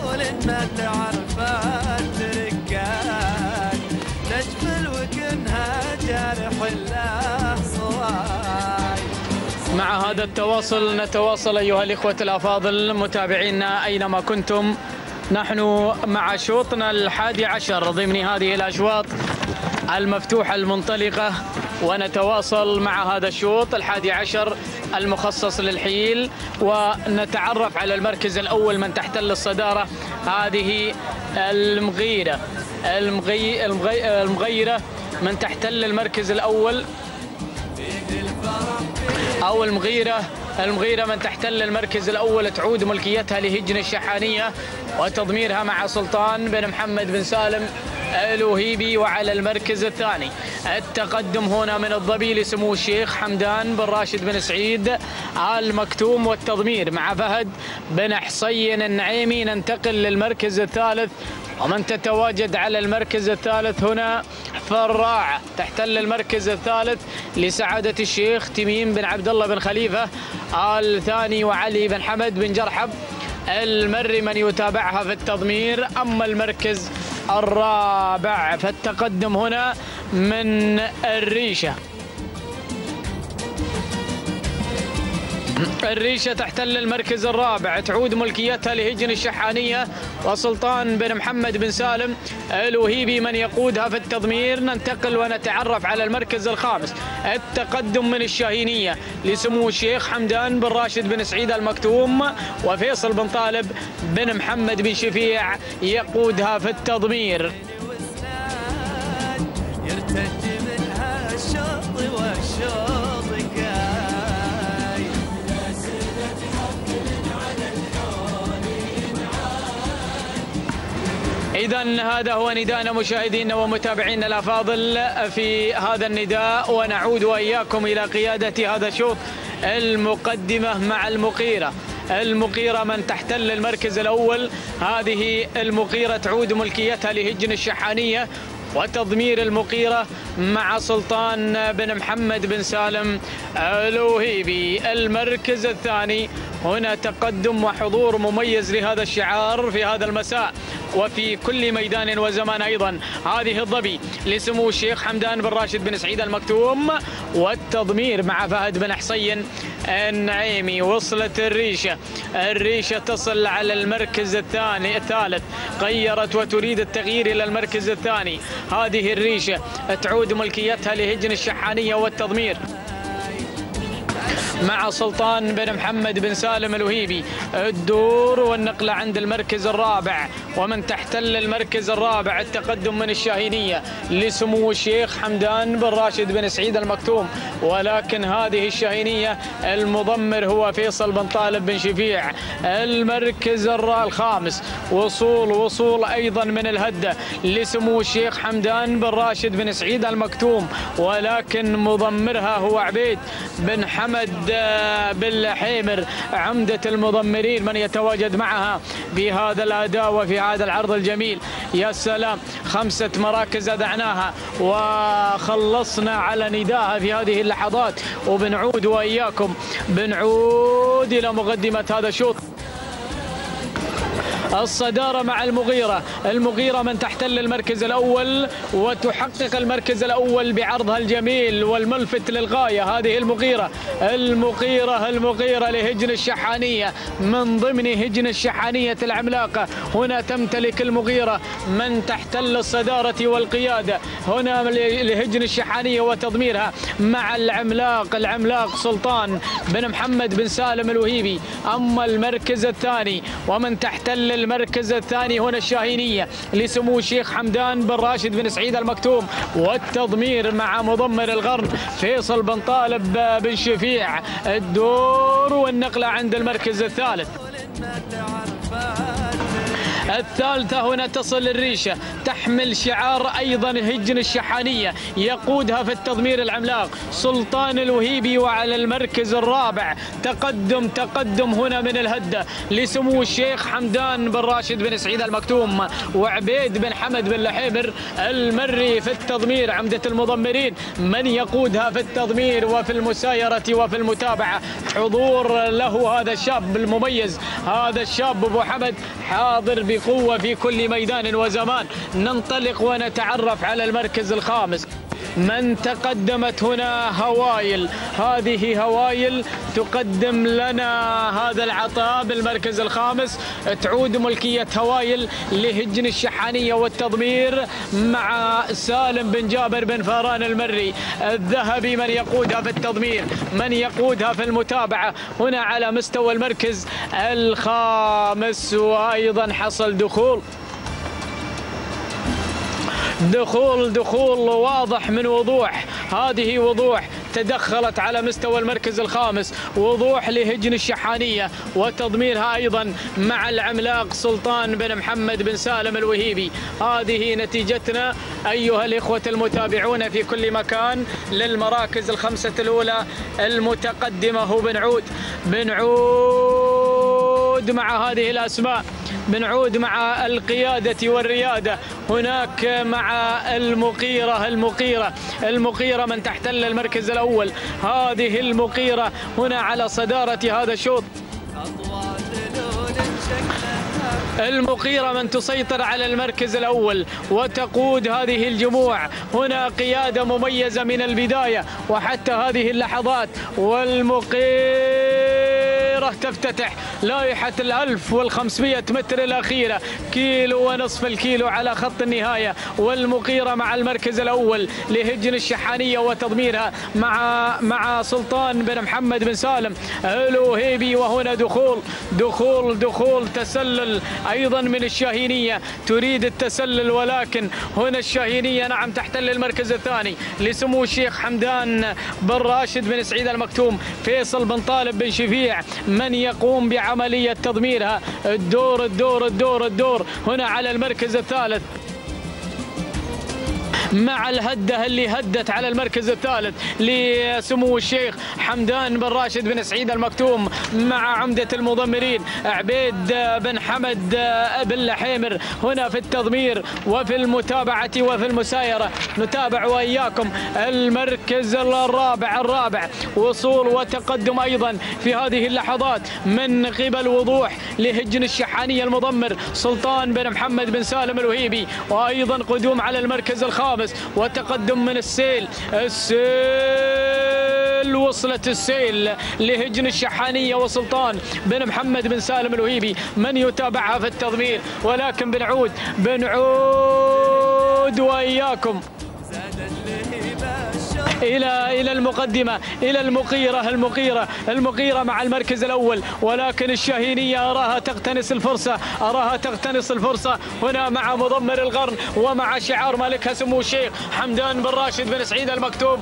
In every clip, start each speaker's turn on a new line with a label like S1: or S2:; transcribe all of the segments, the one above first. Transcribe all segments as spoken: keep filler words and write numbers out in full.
S1: ولنا تعرفت ركان تجفل وكنها جارح الله صواي.
S2: مع هذا التواصل نتواصل أيها الإخوة الأفاضل متابعينا أينما كنتم. نحن مع شوطنا الحادي عشر ضمن هذه الأشواط المفتوحة المنطلقة، ونتواصل مع هذا الشوط الحادي عشر المخصص للحيل، ونتعرف على المركز الأول من تحتل الصدارة. هذه المغيرة المغي... المغي... المغيرة من تحتل المركز الأول، أو المغيرة المغيرة من تحتل المركز الأول. تعود ملكيتها لهجن الشحانية وتضميرها مع سلطان بن محمد بن سالم الوهيبي. وعلى المركز الثاني التقدم هنا من الظبي لسمو الشيخ حمدان بن راشد بن سعيد آل مكتوم والتضمير مع فهد بن حصين النعيمي. ننتقل للمركز الثالث، ومن تتواجد على المركز الثالث هنا فراعة تحتل المركز الثالث لسعادة الشيخ تميم بن عبد الله بن خليفة آل ثاني وعلي بن حمد بن جرحب المري من يتابعها في التضمير. أما المركز الرابع فالتقدم هنا من الريشة. الريشة تحتل المركز الرابع، تعود ملكيتها لهجن الشحانية وسلطان بن محمد بن سالم الوهيبي من يقودها في التضمير. ننتقل ونتعرف على المركز الخامس، التقدم من الشاهينية لسمو الشيخ حمدان بن راشد بن سعيد المكتوم وفيصل بن طالب بن محمد بن شفيع يقودها في التضمير.
S1: يرتج منها الشوط والشوط
S2: إذن هذا هو نداءنا مشاهدينا ومتابعينا الأفاضل في هذا النداء، ونعود وإياكم إلى قيادة هذا الشوط المقدمة مع المقيرة. المقيرة من تحتل المركز الأول، هذه المقيرة تعود ملكيتها لهجن الشحانية وتضمير المقيرة مع سلطان بن محمد بن سالم الوهيبي. المركز الثاني هنا تقدم وحضور مميز لهذا الشعار في هذا المساء وفي كل ميدان وزمان. أيضا هذه الظبي لسمو الشيخ حمدان بن راشد بن سعيد المكتوم والتضمير مع فهد بن حصين النعيمي. وصلت الريشة الريشة تصل على المركز الثاني الثالث، غيرت وتريد التغيير إلى المركز الثاني. هذه الريشة تعود ملكيتها لهجن الشحانية والتضمير مع سلطان بن محمد بن سالم الوهيبي. الدور والنقلة عند المركز الرابع، ومن تحتل المركز الرابع التقدم من الشاهينية لسمو الشيخ حمدان بن راشد بن سعيد المكتوم، ولكن هذه الشاهينية المضمر هو فيصل بن طالب بن شفيع. المركز الخامس وصول وصول أيضا من الهدة لسمو الشيخ حمدان بن راشد بن سعيد المكتوم، ولكن مضمرها هو عبيد بن حمد بن حيمر عمدة المضمرين من يتواجد معها في هذا الأداء وفي هذا العرض الجميل. يا سلام، خمسة مراكز أدعناها وخلصنا على نداها في هذه اللحظات، وبنعود وإياكم بنعود إلى مقدمة هذا الشوط. الصدارة مع المغيرة، المغيرة من تحتل المركز الأول وتحقق المركز الأول بعرضها الجميل والملفت للغاية. هذه المغيرة المغيرة المغيرة لهجن الشحانية من ضمن هجن الشحانية العملاقة. هنا تمتلك المغيرة من تحتل الصدارة والقيادة هنا لهجن الشحانية وتضميرها مع العملاق العملاق سلطان بن محمد بن سالم الوهيبي. أما المركز الثاني ومن تحتل المركز الثاني هنا الشاهينية لسمو الشيخ حمدان بن راشد بن سعيد المكتوم والتضمير مع مضمر القرن فيصل بن طالب بن شفيع. الدور والنقلة عند المركز الثالث. الثالثة هنا تصل الريشة تحمل شعار أيضا هجن الشحانية، يقودها في التضمير العملاق سلطان الوهيبي. وعلى المركز الرابع تقدم تقدم هنا من الهدة لسمو الشيخ حمدان بن راشد بن سعيد المكتوم وعبيد بن حمد بن لحيمر المري في التضمير عمدة المضمرين من يقودها في التضمير وفي المسايرة وفي المتابعة. حضور له هذا الشاب المميز، هذا الشاب أبو حمد حاضر بقوة في كل ميدان وزمان. ننطلق ونتعرف على المركز الخامس. من تقدمت هنا هوايل، هذه هوايل تقدم لنا هذا العطاء بالمركز الخامس. تعود ملكية هوايل لهجن الشحانية والتضمير مع سالم بن جابر بن فاران المري الذهبي، من يقودها في التضمير، من يقودها في المتابعة هنا على مستوى المركز الخامس. وأيضا حصل دخول دخول دخول واضح من وضوح، هذه وضوح تدخلت على مستوى المركز الخامس، وضوح لهجن الشحانية وتضميرها أيضا مع العملاق سلطان بن محمد بن سالم الوهيبي. هذه نتيجتنا أيها الإخوة المتابعون في كل مكان للمراكز الخمسة الأولى المتقدمة. هو بنعود بنعود مع هذه الأسماء، بنعود مع القيادة والريادة هناك مع المقيرة المقيرة المقيرة من تحتل المركز الأول. هذه المقيرة هنا على صدارة هذا الشوط. المقيرة من تسيطر على المركز الأول وتقود هذه الجموع. هنا قيادة مميزة من البداية وحتى هذه اللحظات. والمقيرة تفتتح لائحة الألف والخمسمائة متر الأخيرة، كيلو ونصف الكيلو على خط النهاية. والمقيرة مع المركز الأول لهجن الشحانية وتضميرها مع مع سلطان بن محمد بن سالم الوهيبي. وهنا دخول دخول دخول تسلل أيضا من الشاهينية، تريد التسلل، ولكن هنا الشاهينية نعم تحتل المركز الثاني لسمو الشيخ حمدان بن راشد بن سعيد المكتوم. فيصل بن طالب بن شفيع من يقوم بعملية تضميرها. الدور الدور الدور الدور هنا على المركز الثالث مع الهدة اللي هدت على المركز الثالث لسمو الشيخ حمدان بن راشد بن سعيد المكتوم مع عمدة المضمرين عبيد بن حمد بن لحيمر هنا في التضمير وفي المتابعة وفي المسايرة. نتابع وإياكم المركز الرابع الرابع وصول وتقدم أيضا في هذه اللحظات من قبل وضوح لهجن الشحانية المضمر سلطان بن محمد بن سالم الوهيبي، وأيضا قدوم على المركز الخامس وتقدم من السيل. السيل وصلت السيل لهجن الشحانية وسلطان بن محمد بن سالم الوهيبي من يتابعها في التضمير. ولكن بنعود بنعود وإياكم إلى إلى المقدمة، إلى المقيرة المقيرة المقيرة مع المركز الأول. ولكن الشاهينية أراها تقتنص الفرصة، أراها تقتنص الفرصة هنا مع مضمر القرن ومع شعار مالكها سمو الشيخ حمدان بن راشد بن سعيد المكتوم.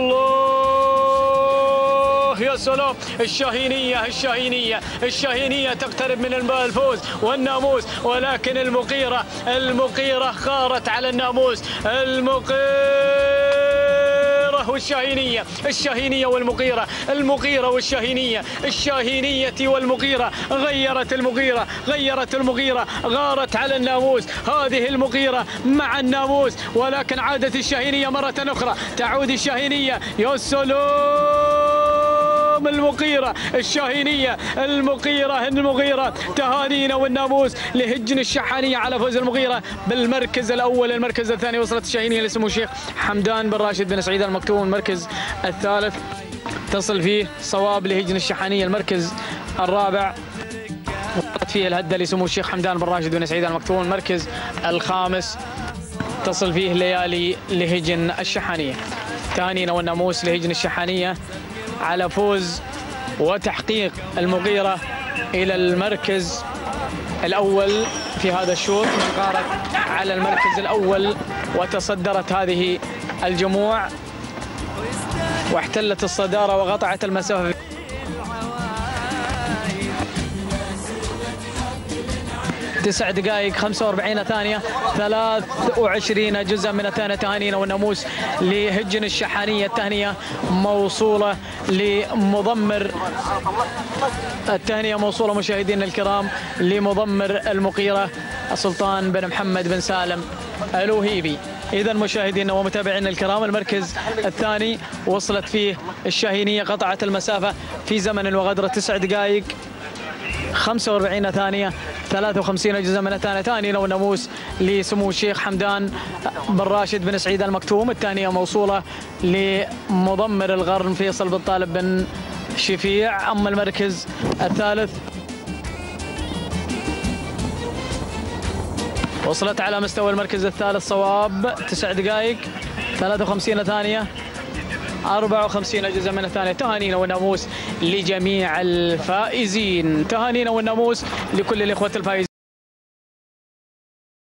S2: الله يا سلام، الشاهينية الشاهينية الشاهينية تقترب من الفوز والناموس، ولكن المقيرة المقيرة خارت على الناموس. المقيرة والشاهينية الشاهينية والمقيرة المقيرة والشاهينية الشاهينية والمقيرة. غيرت المقيرة غيرت المقيرة غارت على الناموس. هذه المقيرة مع الناموس، ولكن عادت الشاهينية مرة أخرى. تعود الشاهينية. يا سلام، المقيرة الشاهينية المقيرة المقيرة. تهانينا والناموس لهجن الشحانية على فوز المقيرة بالمركز الأول. المركز الثاني وصلت الشاهينية لسمو الشيخ حمدان بن راشد بن سعيد المكتوم. المركز الثالث تصل فيه صواب لهجن الشحانية. المركز الرابع وصلت فيه الهدة لسمو الشيخ حمدان بن راشد بن سعيد المكتوم. المركز الخامس تصل فيه ليالي لهجن الشحانية. تهانينا والناموس لهجن الشحانية على فوز وتحقيق المغيرة إلى المركز الأول في هذا الشوط. من غارت على المركز الأول وتصدرت هذه الجموع واحتلت الصدارة وقطعت المسافة. تسع دقائق خمسة وأربعين ثانية ثلاث وعشرين جزءا من الثانية. تهانينا والناموس لهجن الشحانية. التهنئة موصولة لمضمر التهنئة موصولة مشاهدينا الكرام لمضمر المقيرة سلطان بن محمد بن سالم الوهيبي. إذا مشاهدينا ومتابعينا الكرام، المركز الثاني وصلت فيه الشاهينية، قطعت المسافة في زمن وغدرة تسع دقائق خمسة وأربعين ثانية ثلاثة وخمسين جزءا من الثانية. تهانينا والناموس لسمو الشيخ حمدان بن راشد بن سعيد المكتوم. الثانية موصولة لمضمر الغرن فيصل بن طالب بن شفيع. أما المركز الثالث وصلت على مستوى المركز الثالث صواب تسع دقائق ثلاثة وخمسين ثانية أربعة وخمسين جزءا من الثانية. تهانينا والناموس لجميع الفائزين. تهانينا والناموس لكل الإخوة الفائزين.